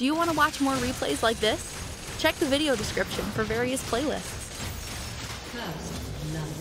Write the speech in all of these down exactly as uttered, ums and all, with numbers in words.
Do you want to watch more replays like this? Check the video description for various playlists. First love.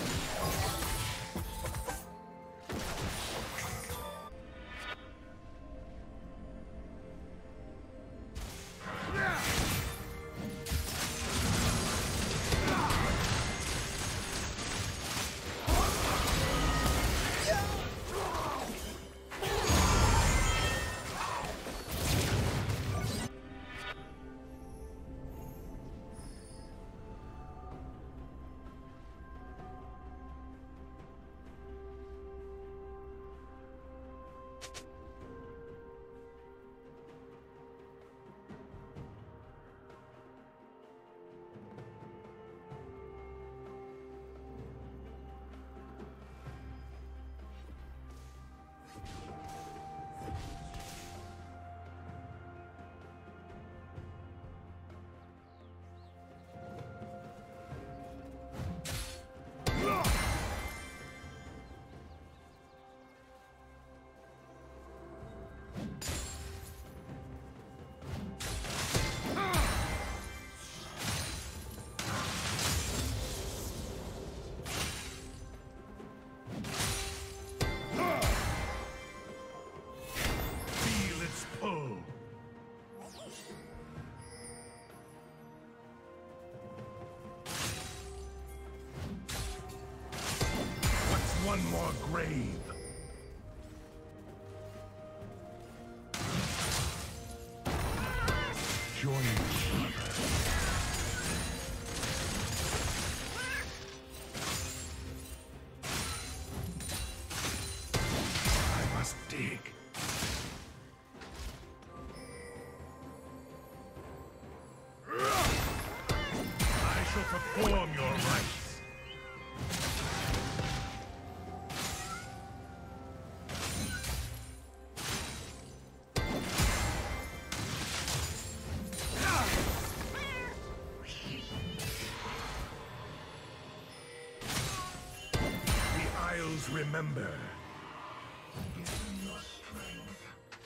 One more grave. Join me. I must dig. I shall perform your rites. Remember. Your strength.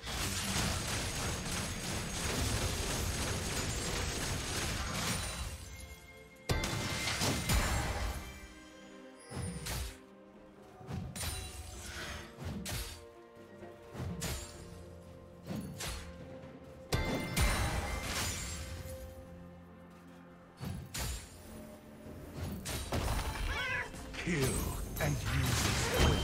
Kill and use this weapon.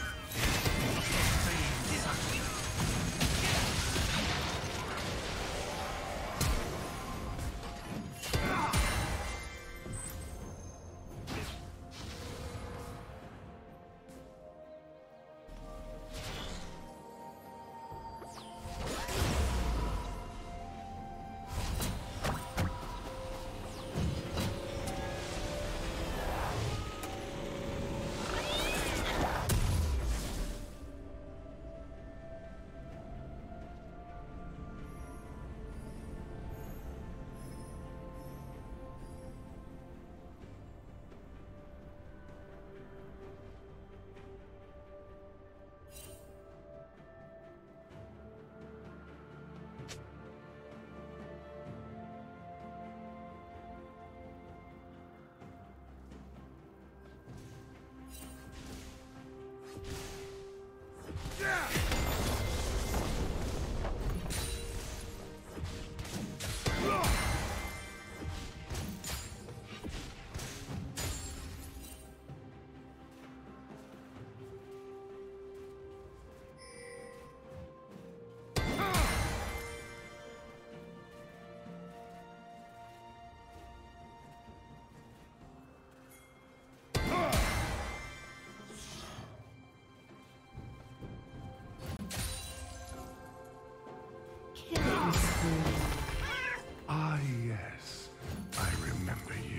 Ah, yes. I remember you.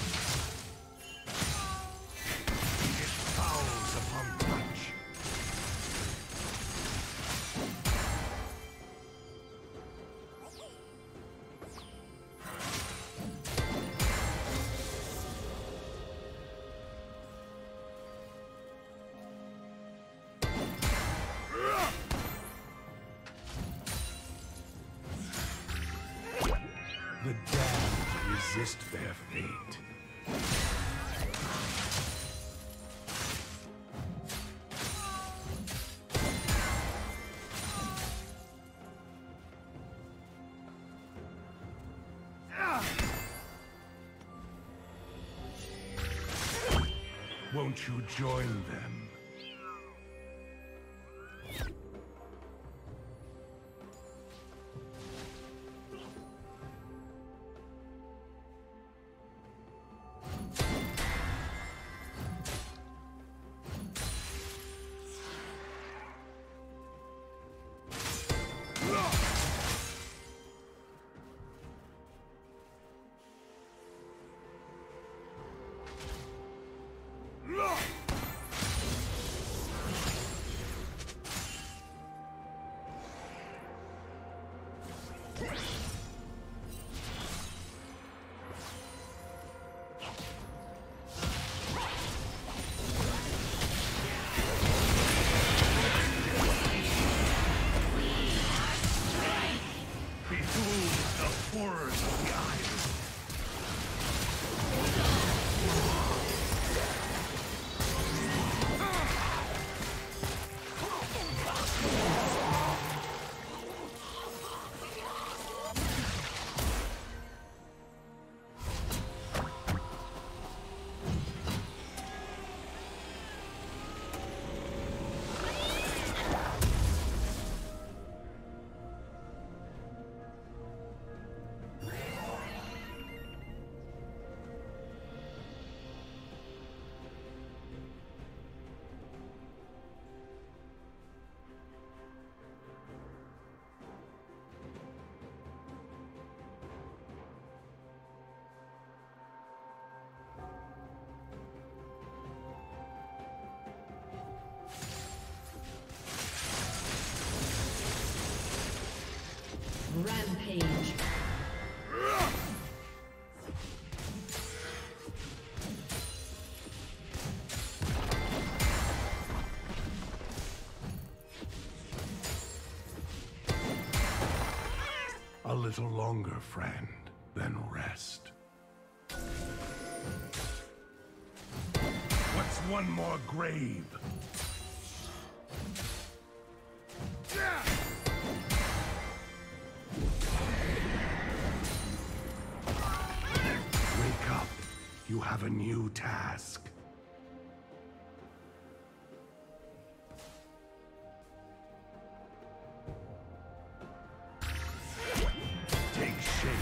It fouls upon touch. witnessed their fate. Won't you join them? Rampage. A little longer, friend, then rest. What's one more grave? Wake up. You have a new task. Take shape.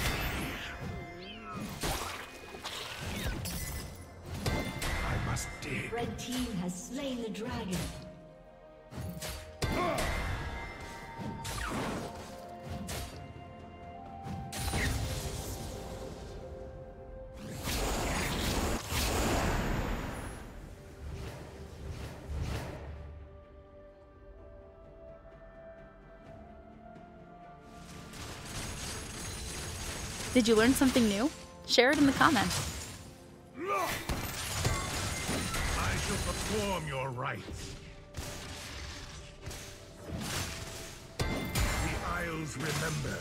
I must dig. Red team has slain the dragon. Did you learn something new? Share it in the comments. I shall perform your rites. The Isles remember.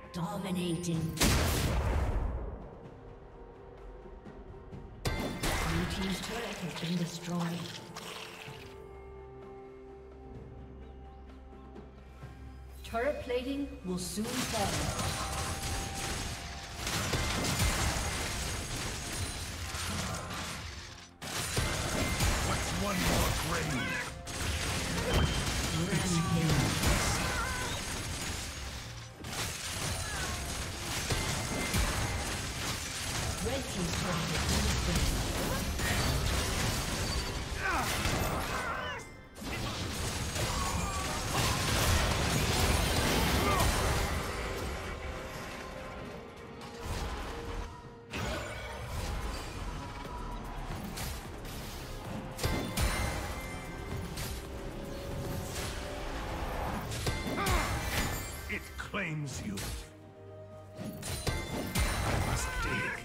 Dominating. Blue team's turret has been destroyed. Turret plating will soon fall. One more grave. Red team's turret has been destroyed. Claims you. I must dig.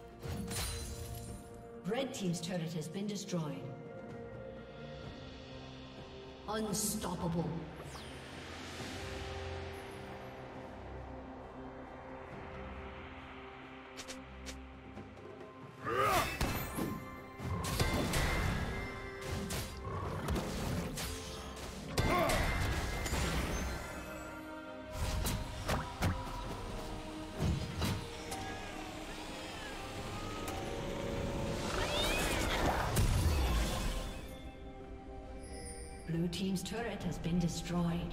Red team's turret has been destroyed. Unstoppable. Blue team's turret has been destroyed.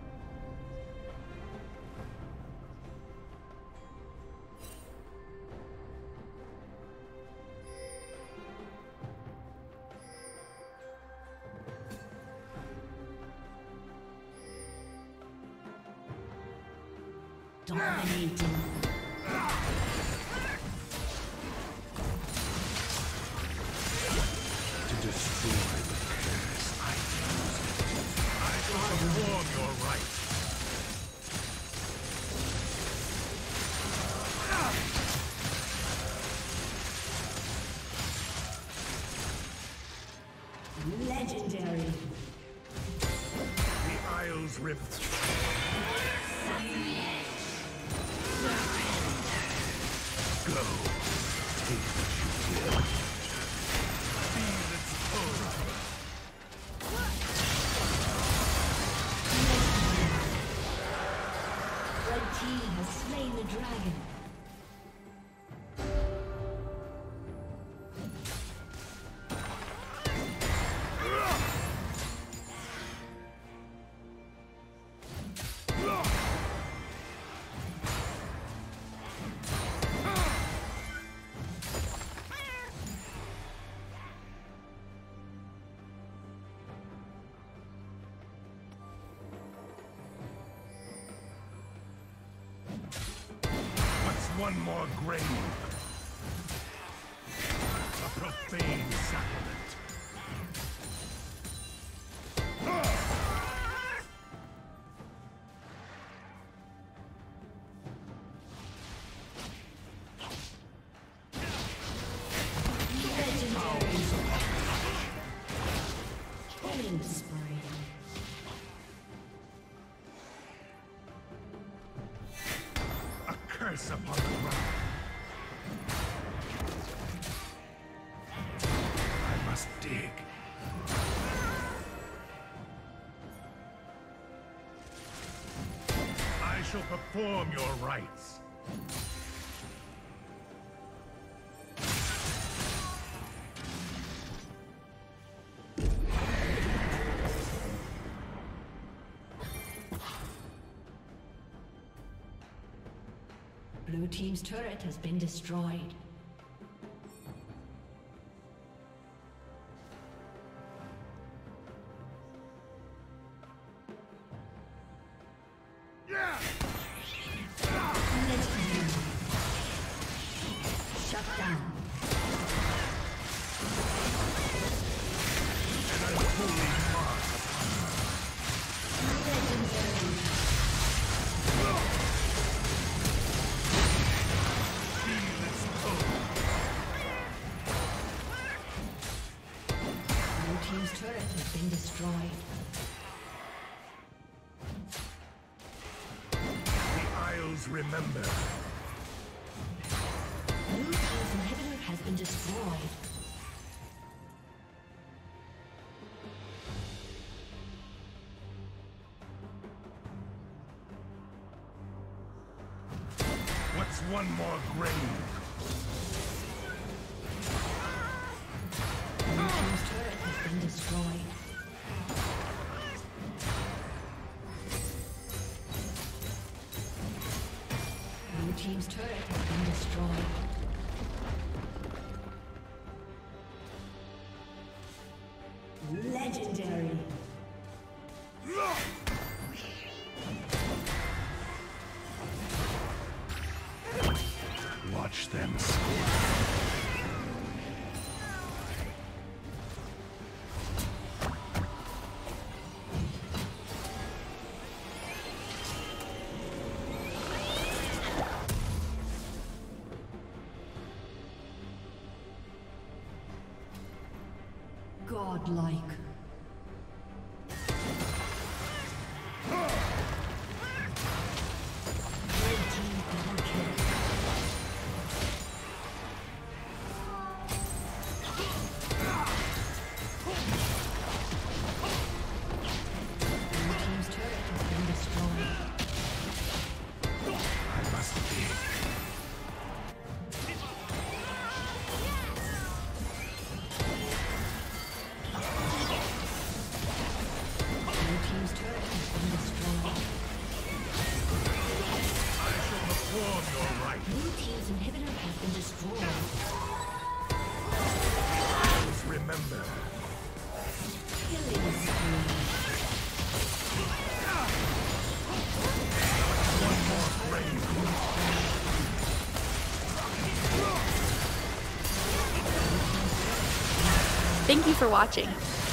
Dominating. To destroy the curse, I use it. I shall perform your rites. Legendary. The Isles rift. Go. Take what you will. Feel its pull. Red team has slain the dragon. One more grave. A profane sacrament. Legendary. Killing spree. Curse upon the ground. I must dig. I shall perform your rites. Blue team's turret has been destroyed. Yeah! Legendary. Shut down. An unholy mark. Legendary. Team's turret has been destroyed. The Isles Always remember. Blue team's inhibitor has been destroyed. What's one more grave? Blue team's turret has been destroyed. Blue team's turret has been destroyed. Legendary. Watch them. Godlike. Thank you for watching.